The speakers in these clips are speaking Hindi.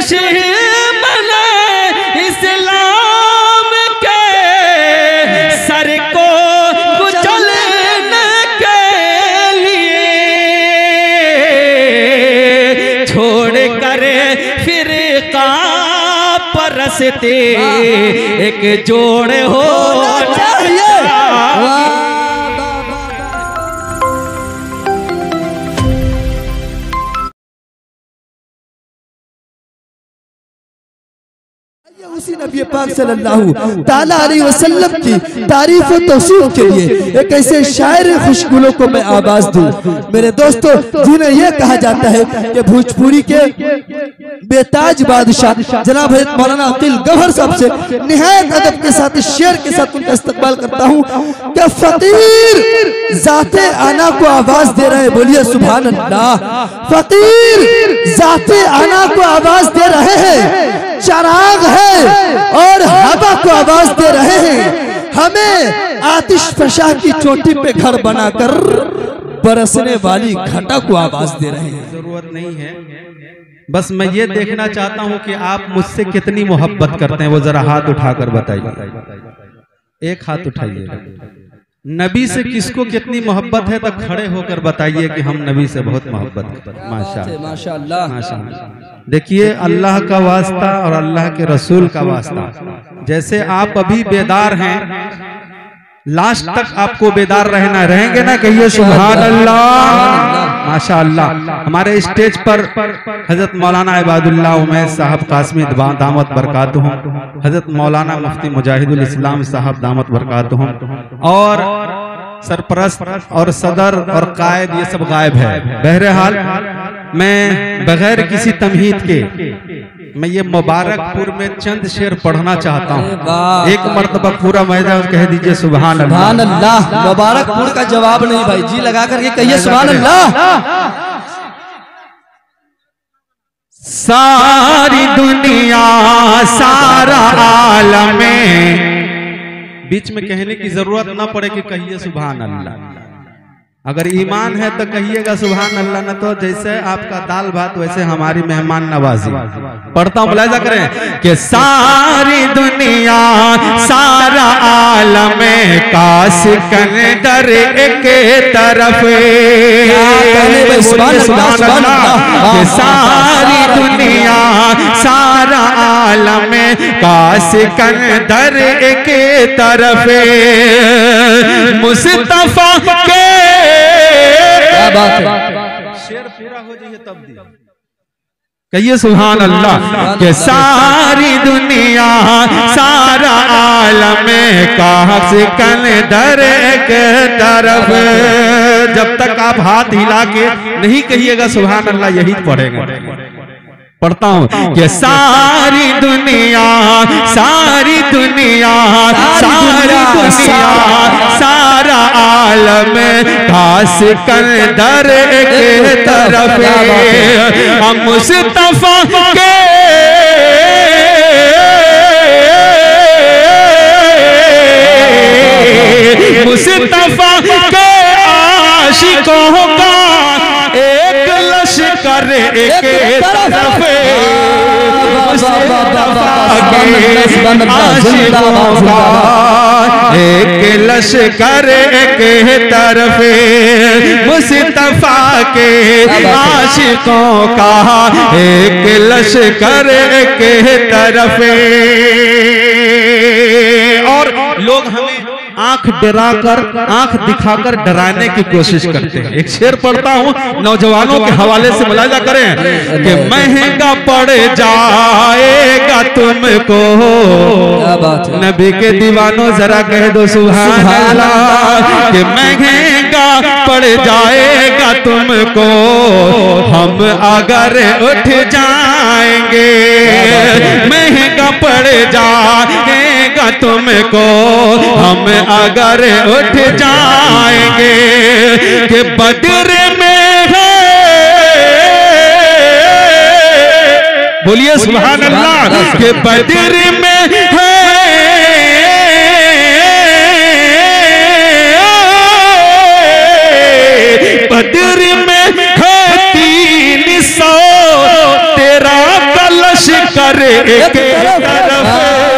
दुश्मन इस्लाम के सर को कुचलने के लिए छोड़ कर फिरका परस्ते एक जोड़ हो चाहिए। उसी नबी पाक सल्लल्लाहु ताला अलैहि वसल्लम की तारीफ और तौसीफ के लिए एक ऐसे शायर खुशगुलों को मैं आवाज दूं। मेरे दोस्तों, जिन्हें यह कहा जाता है कि भोजपुरी के बेताज बादशाह जनाब हज़रत मौलाना अकील गौहर साहब से निहायत अदब के साथ इस शेर के साथ उनका इस्तकबाल करता हूँ कि फकीर जाते आना को आवाज दे रहे हैं, बोलिए सुभान अल्लाह। फकीर जाते आना को आवाज दे रहे हैं, चराग है और हवा को आवाज दे रहे हैं, हमें आतिश फशा की चोटी पे घर बनाकर बरसने वाली घटा को आवाज दे रहे हैं। जरूरत नहीं है, बस मैं ये देखना चाहता हूँ कि आप मुझसे कितनी मोहब्बत करते हैं, वो जरा हाथ उठाकर बताइए। एक हाथ उठाइए। नबी से किसको कितनी मोहब्बत है तो खड़े होकर बताइए कि हम नबी से बहुत मोहब्बत करते हैं। माशाअल्लाह माशाअल्लाह माशाअल्लाह। देखिए, अल्लाह का वास्ता और अल्लाह के रसूल का वास्ता, जैसे आप अभी बेदार हैं, लास्ट तक आपको बेदार रहना, रहेंगे ना? कहिए सुभान अल्लाह माशाअल्लाह। हमारे स्टेज पर हजरत मौलाना इबादुल्लाह उमैस साहब कासमी दामत बरकातुहुम, हजरत मौलाना मुफ्ती मुजाहिदुल इस्लाम साहब दामत बरकातुहुम, और सरपरस्त और सदर और कायद ये सब गायब है। बहरहाल मैं बगैर किसी तमहीद के मैं ये मुबारकपुर में चंद शेर पढ़ना चाहता हूँ। एक मर्तबा पूरा मैदान कह दीजिए सुभान अल्लाह। मुबारकपुर का जवाब नहीं भाई, जी लगा करके कहिए सुभान अल्लाह। सारी दुनिया सारा आलम में, बीच में कहने की जरूरत ना पड़े कि कहिए सुभान अल्लाह। अगर ईमान है तो कहिएगा सुभान अल्लाह, न तो जैसे आपका दाल भात वैसे हमारी मेहमान नवाजी। पढ़ता हूँ, मुलाहिजा करें कि सारी दुनिया सारा आलम काश कंदर एक तरफ, कि सारी दुनिया सारा आलम काश कंदर एक तरफ, मुस्तफा के शेर पूरा हो जाइए तब दी कहिए सुभान अल्लाह। के सारी दुनिया सारा आलम काश कंदर एक तरफ। जब तक आप हाथ हिला के नहीं कहिएगा सुभान अल्लाह, यही पढ़ेगा। पढ़ता हूँ कि सारी दुनिया सारी दुनिया सारी दुनिया सारा आलम काश कंदर एक तरफ, मुस्तफा के मुस्तफा के आशिकों का एक लश्कर एक तरफ, एक लश्कर एक तरफ, मुस्तफा के आशिकों का एक लश्कर एक तरफ। और लोग हमें आंख डराकर आंख दिखाकर डराने की कोशिश करते हैं। एक शेर पढ़ता हूँ, नौजवानों के हवाले से मुलाहिजा करें कि महंगा पड़ जाएगा तुमको, नबी के दीवानों जरा कह दो सुभान अल्लाह। कि महंगा पड़ जाएगा तुमको हम अगर उठ जाएंगे, महंगा पड़ जाएगा तुमको हम अगर उठ जाएंगे। कि बदर में है, बोलिए सुभान अल्लाह। कि बदर में है बदर में है 300 तेरा कलश कर एक तरफ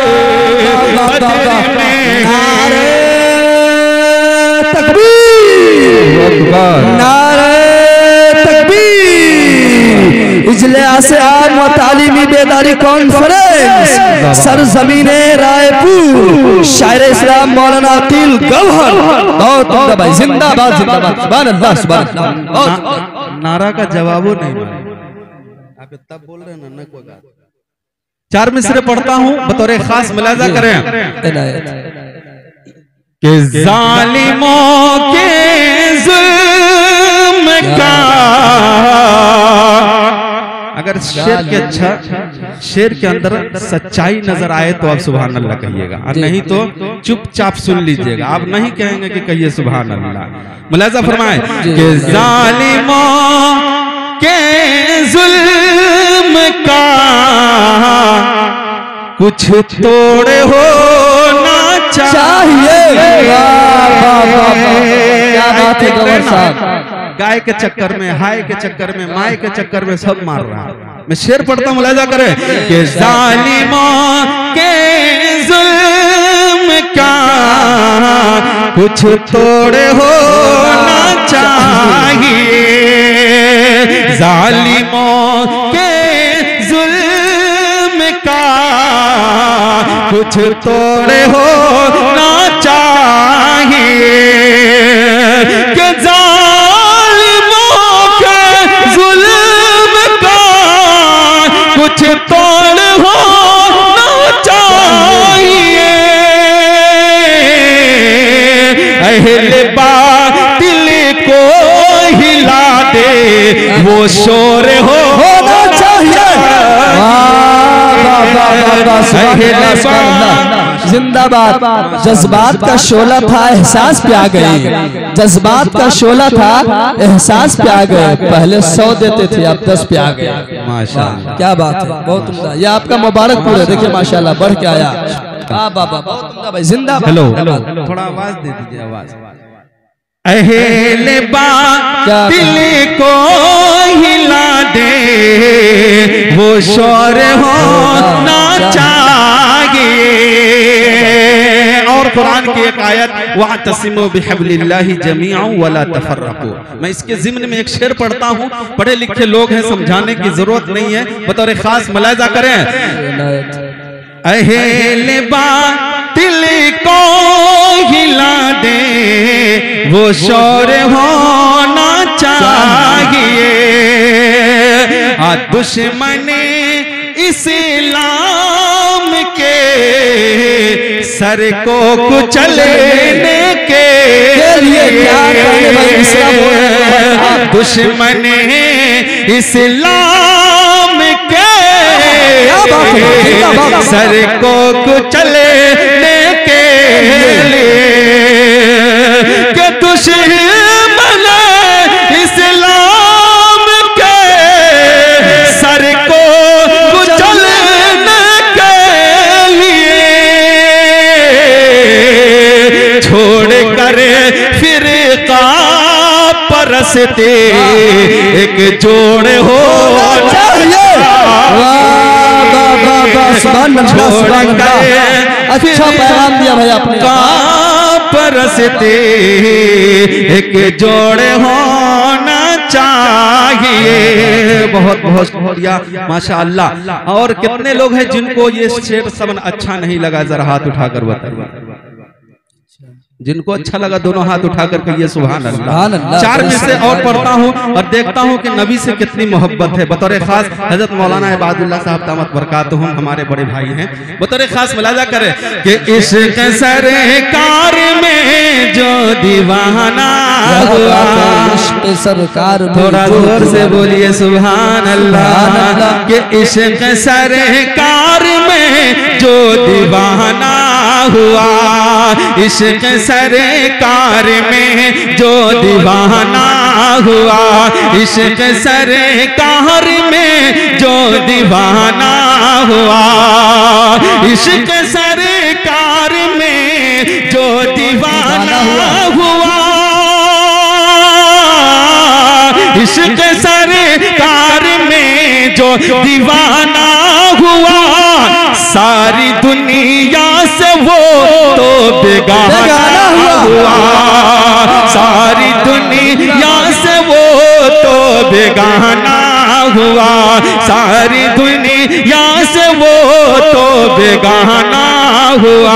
नारे तकबीर, नारे तकबीर। इजलास आम व तालीमी बेदारी कॉन्फ्रेंस सरजमीने रायपुर, शायर इस्लाम मौलाना अकील गौहर, बहुत उम्दा भाई, जिंदाबाद जिंदाबाद, सुभान अल्लाह सुभान अल्लाह। नारा का जवाबो नहीं आप तब बोल रहे हैं ना कोई बात। 4 मिसरे पढ़ता हूँ बतौर खास मुलाजा करें कि जालिमों के जुल्म का, अगर शेर के अंदर सच्चाई नजर आए तो आप सुभान अल्लाह कहिएगा, और नहीं तो चुपचाप सुन लीजिएगा। आप नहीं कहेंगे कि कहिए सुभान अल्लाह। मुलाजा फरमाए कि जालिमों के जुल्म का कुछ तोड़े होना चाहिए। क्या बात है गौहर साहब। गाय के चक्कर में, हाय के चक्कर में, माय के चक्कर में सब मार रहा है। मैं शेर पढ़ता मुलाजा करें कि जालिमों के जुल्म का कुछ तोड़े होना चाहिए। जालिमों के जुल्म का कुछ तोड़े होना चाहिए। कि जालिमों के जुल्म का कुछ तोड़ होना चाहिए। अहले बातिल को हिला दे वो शोर होना चाहिए। जिंदाबाद। जज्बात का शोला था, एहसास पे आ गई। जज्बात का शोला था, एहसास पे आ गए। पहले 100 देते थे, अब 10 पे आ गए। माशाअल्लाह, क्या बात है, बहुत उम्दा। ये आपका मुबारकपुर है, देखिए माशाअल्लाह बढ़ के आया। बाबा बहुत उम्दा भाई, जिंदाबाद। हेलो, थोड़ा आवाज दे दीजिए, आवाज। अहले बातिल को हिला दे वो शोर होना चाहिए। और कुरान की एक आयत वअतसिमू बिहब्लिल्लाहि जमीअन वला तफर्रकू। मैं इसके ज़िम्न में एक शेर पढ़ता हूँ, पढ़े लिखे लोग हैं, समझाने की जरूरत नहीं है, बतौर खास मुलाहिजा करें। अहले बातिल को हिला दे वो शोर होना चाहिए। दुश्मन इस्लाम के सर को कुचलने के लिए दुश्मन इस्लाम के सर को कुचलने के लिए कि दुश्मन इस्लाम के सर को कुचलने के लिए छोड़ कर फिरका परस्ते एक जोड़ हो चाहिए। अच्छा पैगाम दिया भाई आपने। परस्ते एक जोड़ होना चाहिए। बहुत बहुत शुक्रिया, माशाअल्लाह। और कितने लोग हैं जिनको ये शेर समन अच्छा नहीं लगा, जरा हाथ उठाकर बताइए। जिनको अच्छा लगा दोनों हाथ उठाकर कहिए सुभान अल्लाह। 4 में से और पढ़ता हूँ और देखता हूँ कि नबी से कितनी मोहब्बत है। बतौर खास हजरत मौलाना इबादुल्लाह साहब दामत बरकातुहुम हमारे बड़े भाई हैं, बतौर खास मुलाजा करें कि इश्क सरकार में जो दीवाना हुआ, सरकार थोड़ा जोर से बोलिए सुभान अल्लाह। कि इश्क सरकार में जो दीवाना हुआ, इश्क सरकार में जो दीवाना हुआ, इश्क सरकार में जो दीवाना हुआ, इश्क सरकार में जो दीवाना हुआ, इश्क सरकार में जो दीवाना हुआ, हुआ, सारी दुनिया से वो तो बेगाना हुआ, सारी दुनिया से वो तो बेगाना हुआ, सारी दुनिया से वो तो बेगाना हुआ।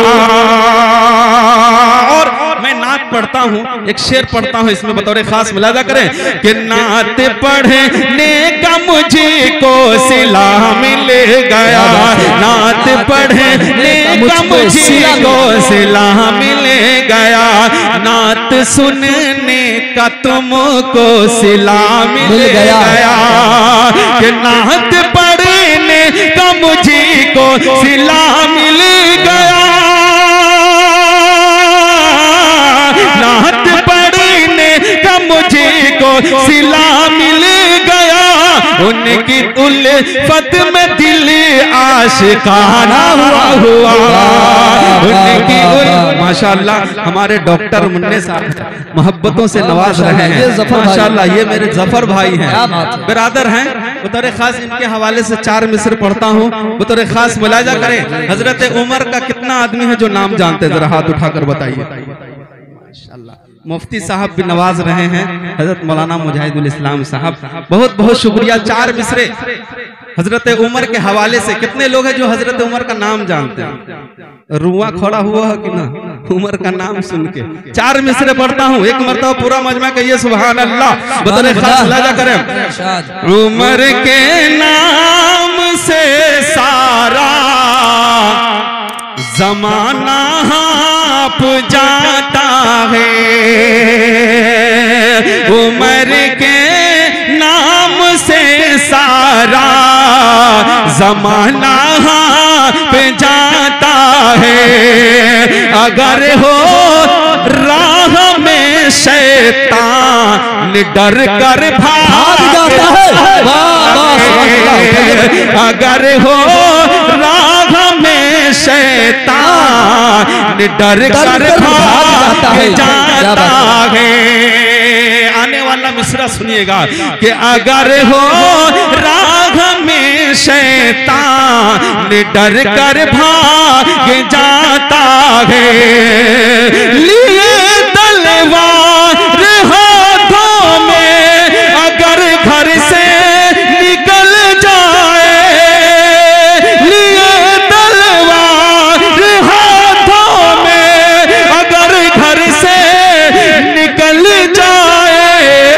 और मैं नात पढ़ता हूँ, एक शेर पढ़ता हूँ, इसमें बतौर खास मुलाजा करें कि नात पढ़ने का मुझे को सिला मिल गया, नात पढ़ने का मुझे को सिला मिल गया, नात सुनने का तुमको सिला मिल गया, कि नात पढ़ने का मुझे को सिला मिल गया, नात पढ़ने का मुझे को सिला मिल गया, उनकी उल्फत में दिल आशिकाना हुआ, उनकी माशाअल्लाह हमारे डॉक्टर मुन्ने साहब मोहब्बतों से नवाज रहे हैं माशाअल्लाह। ये मेरे जफर भाई हैं, बिरादर हैं। बतौर खास इनके हवाले से 4 मिसर पढ़ता हूँ, बतौर खास मुलाजा करें। हजरत उमर का कितना आदमी है जो नाम जानते, जरा हाथ उठाकर बताइए। मुफ्ती साहब भी नवाज रहे हैं, हजरत मौलाना मुजाहिदुल इस्लाम साहब, बहुत बहुत शुक्रिया। 4 मिसरे हजरत उमर के हवाले से। कितने लोग हैं जो हजरत उमर का नाम जानते हैं? रुआ खोड़ा हुआ है कि ना उमर का नाम सुन के? 4 मिसरे पढ़ता हूँ, एक मरतबा पूरा मजमा कहिए सुभान अल्लाह, बतौर खास लाजा करें। उमर के नाम से सारा जमाना हाँप जाता है, उमर के नाम से सारा जमाना हाँप जाता है, अगर हो राह में शैतान डर कर भाग जाता है, अगर हो राह में शैतान डर कर भाग जाता है। आने वाला मिसरा सुनिएगा कि अगर हो राह में शैतान डर कर भाग जाता है, लिए तलवार हाथों में अगर घर से निकल जाए, लिए तलवार हाथों में अगर घर से निकल जाए,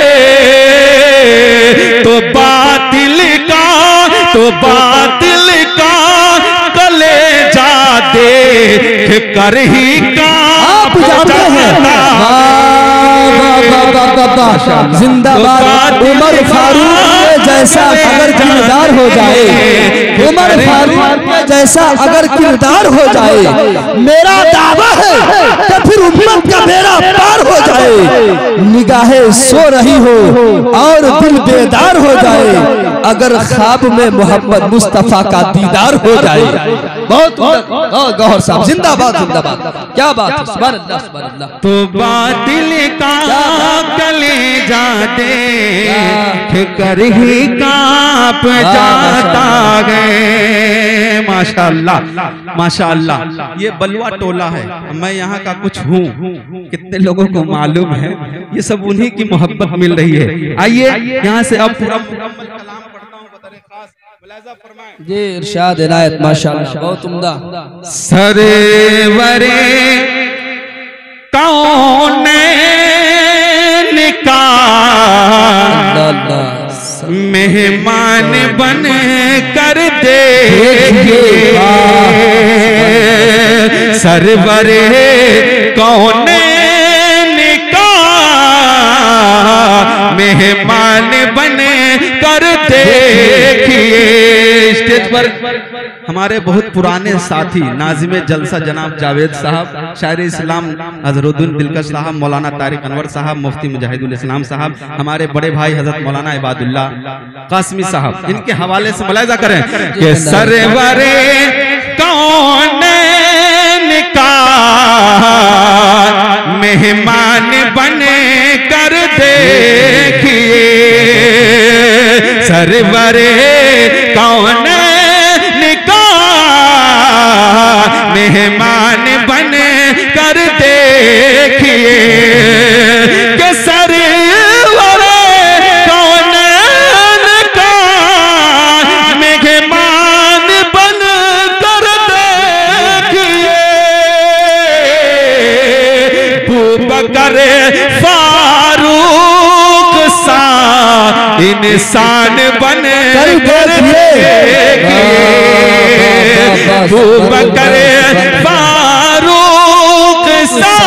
तो बातिल का कलेजा देख कर ही कांप जाता। जिंदाबाद उमर फारूक जैसा अगर किरदार हो जाए, उमर फारूक जैसा अगर किरदार हो जाए, मेरा दावा है तो फिर उम्मत का बेड़ा पार हो जाए। निगाहें सो रही हो और दिल बेदार हो जाए, अगर ख्वाब में मोहम्मद मुस्तफा का दीदार हो जाए। बहुत गौहर साहब, जिंदाबाद जिंदाबाद, क्या बात है, सुभान अल्लाह सुभान अल्लाह। तो बातिल का कलेजा देख कर ही कांप जाता है। माशाअल्लाह माशाअल्लाह। ये बलुआ टोला है, मैं यहाँ का कुछ हूँ, कितने लोगों को मालूम है, ये सब उन्हीं की मोहब्बत मिल रही है। आइए यहाँ से अब पूरा कलाम पढ़ता हूँ, जी इरशाद इनायत माशाअल्लाह, बहुत उम्दा। सरवरे कौनैन का मेहमान बन कर देखिए, सरवरे कौनैन का मेहमान बन कर देखिए। स्टेज पर हमारे बहुत पुराने साथी नाज़िमे जलसा जनाब जावेद साहब, शायर इस्लाम अजरुद्दीन दिलकश साहब, मौलाना तारिक अनवर साहब, मुफ्ती मुजाहिदुल इस्लाम साहब, हमारे बड़े भाई हजरत मौलाना इबादुल्लाह कासमी साहब, इनके हवाले से मुलाहिजा करें कि सरवरे कौनैन का मेहमान बने कर देखिए, सरवरे कौनैन का इंसान बने कर अबू बकर फारूक सा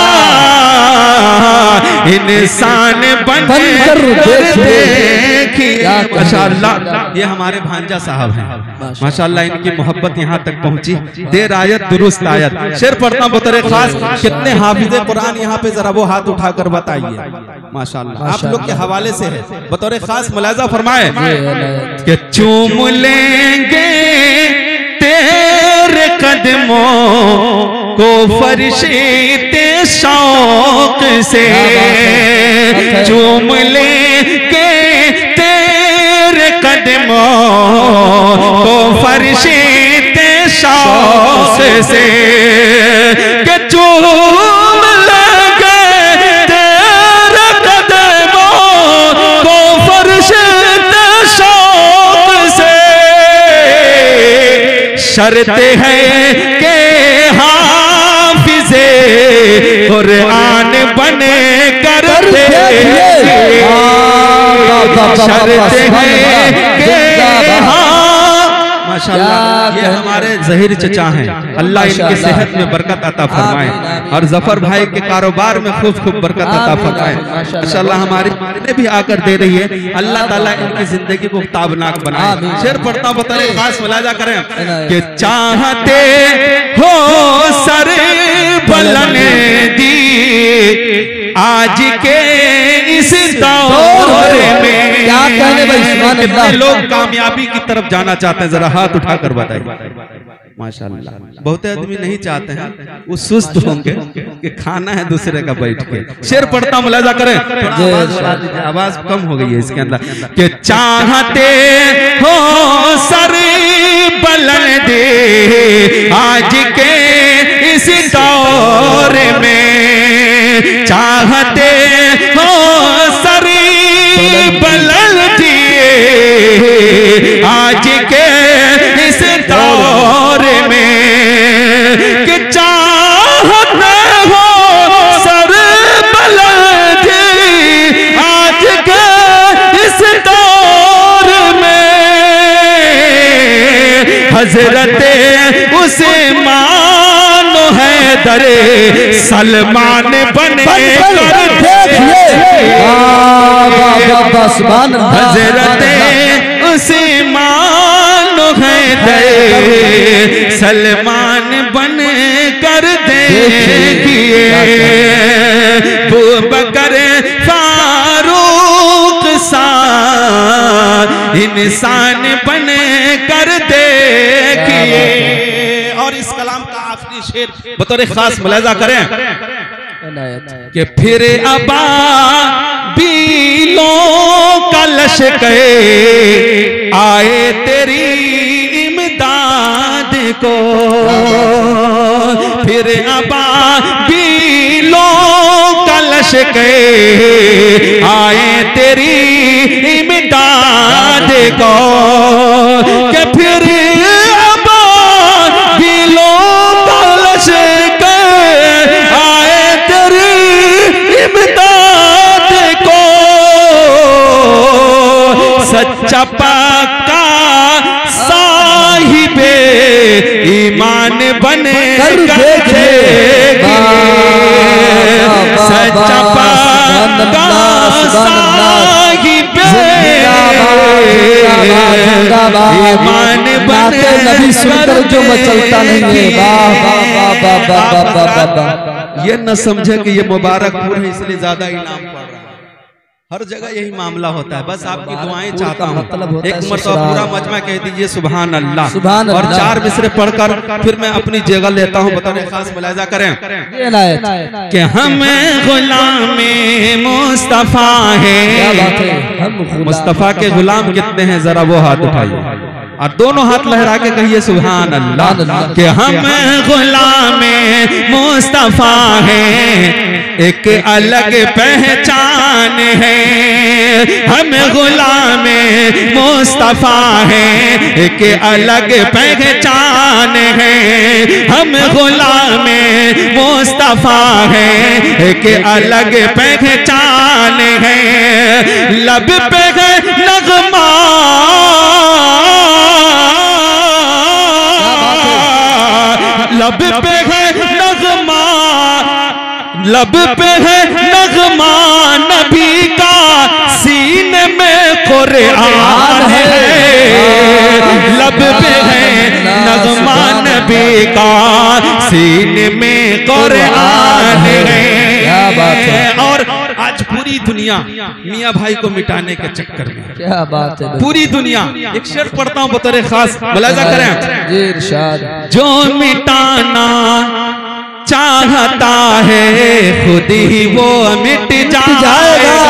इंसान बन कर देखिए। माशाअल्लाह, ये हमारे भांजा साहब हैं, माशाअल्लाह इनकी मोहब्बत यहाँ तक पहुँची। देर आयत दुरुस्त आयत, शेर पढ़ना बतौर खास। कितने हाफिज़े कुरान यहाँ पे जरा वो हाथ उठाकर बताइए। माशाअल्लाह आप लोग के हवाले से है, बतौर खास मुलाजा फरमाए कि चूम लेंगे तेरे कदमों को फरिश्ते शौक से, चूम लेंगे तेरे कदमों को फरिश्ते शौक से, कि चूम लेंगे तेरे कदमों को फरिश्ते शौक से। शर्त है कि हाफिज़े कुरान बने कर देखिए। शर्त है कि माशाअल्लाह ये हमारे ज़हीर चचा हैं, अल्लाह इनकी सेहत में बरकत अता फरमाए और जफर भाई के कारोबार में खूब खूब बरकत अता फरमाए। माशाअल्लाह हमारी ने भी आकर दे रही है, अल्लाह ताला इनकी जिंदगी को ताबनाक बनाए। शेर पढ़ता बताए खास मुलाजा करें कि चाहते हो सर बुलंदी आज के इस दौर में, क्या कहने भाई, कितने लोग कामयाबी की तरफ जाना चाहते हैं, जरा हाथ उठाकर बताइए। माशाअल्लाह बहुत आदमी नहीं चाहते हैं, वो सुस्त होंगे कि खाना है दूसरे का बैठ के। शेर पढ़ता मुलाजा करें, आवाज कम हो गई है इसके अंदर। कि चाहते हो सर बुलंदी आज के इस दौर में, चाहते हो सर बुलंदी आज के इस दौर में, कि चाहते हो सर बुलंदी आज के इस दौर में, हजरत उस्मान हैदर सलमान बने कर देखिए। हजरत उस्मान हैदर सलमान बने कर देखिए। अबू बकर फारूक सा इंसान बने कर देखिए। और इस कलाम का आखिरी शेर बतौर खास मुलाजा करें कि फिर अबा बीलों का लश्कर आए तेरी इमदाद को, फिर अबा बीलों का लश्कर आए तेरी इमदाद को, कि फिर अबा बीलों का लश्कर आए तेरी इमदाद को, सच्चा पक्का साहिबे ईमान बने कर देखिए। सच्चा पक्का साहिबे ईमान बने नबी सुनकर जो मचलता नहीं है। ये न समझे कि ये मुबारकपुर है इसलिए ज्यादा इनाम पड़ रहा है। हर जगह यही मामला होता है। बस आपकी दुआएं चाहता हूँ। एक मरतबा पूरा मजमा कह दीजिए सुभान अल्लाह, और 4 मिसरे पढ़कर फिर मैं अपनी जगह लेता हूँ। बताने खास मुलाजा करें कि हम गुलामे मुस्तफा है। मुस्तफा के गुलाम कितने हैं, जरा वो हाथ उठाइए और दोनों हाथ लहरा के कहिए सुभान अल्लाह। कि हम गुलामे मुस्तफा हैं, एक अलग पहचान है। हम गुलामे मुस्तफा हैं, एक अलग पहचान है। हम गुलामे मुस्तफा हैं, एक अलग पहचान है। लब पे है नगमा, लब पे है नगमा, लब पे है नगमा नबी का, सीने में कुरान है। लब पे है नगमा नबी का, सीने में कुरान है। और आज पूरी दुनिया मियाँ भाई को मिटाने के चक्कर में, क्या बात है, पूरी दुनिया। एक शेर पढ़ता हूँ बतौर खास, मुलाजा करें। जी इरशाद। जो मिटाना चाहता है खुद ही वो मिट जाएगा,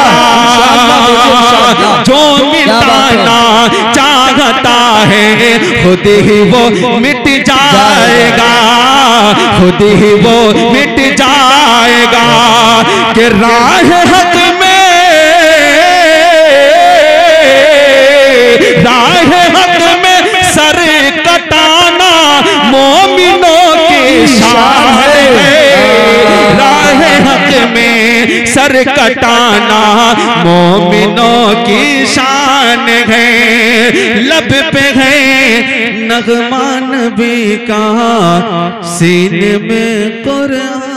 जो मिटाना चाहता है खुद ही वो मिट जाएगा, खुद ही वो मिट जाएगा। कि राह हक में, राह हक में सर कटाना मोमिनों की शान है। राह हक में सर कटाना मोमिनों की शान है। लब पे है नगमा नबी का, सीने में कुरान